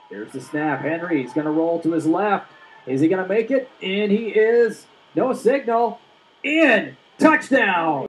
Here's the snap. Henry's going to roll to his left. Is he going to make it? And he is. No signal. In. Touchdown.